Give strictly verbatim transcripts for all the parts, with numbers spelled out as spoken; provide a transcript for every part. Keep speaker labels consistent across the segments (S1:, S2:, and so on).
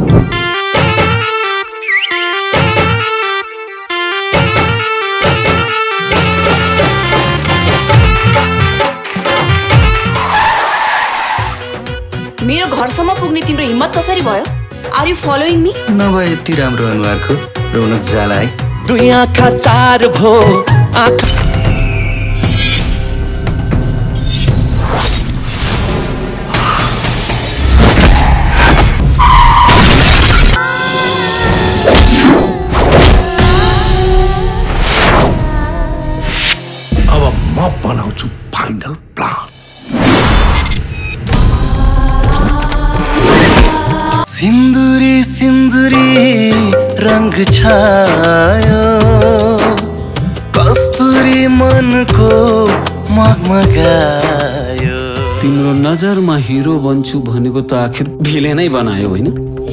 S1: मेरो घरसम्म पुग्ने तिम्रो हिम्मत कसरी भयो? Are you following me?
S2: नभए यति राम्रो अनुहारको रौनक जाला है।
S3: दुई आँखा चार भो आँखा
S4: अब म बनाउँछु फाइनल प्लान।
S2: सिन्दुरी सिन्दुरी रंग छायो कस्तुरी मनको मगमगायो।
S5: तिम्रो नजरमा हिरो बन्छु भनेको त आखिर भिलेनै बनायो होइन?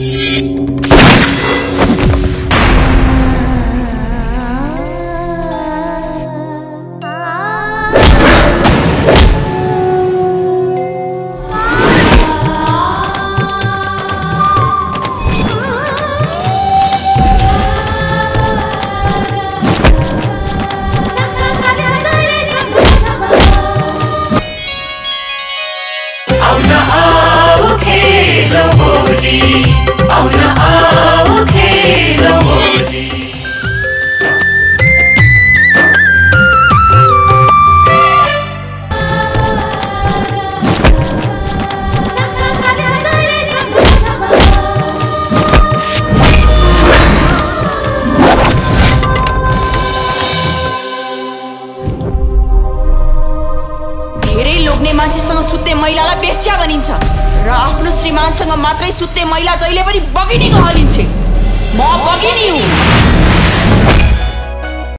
S1: मान्छेसँग सुत्ने महिलालाई बेश्या भनिन्छ र आफ्नो श्रीमानसँग मात्रै सुत्ने महिला जहिले पनि बगिनीको हलिन्छे। म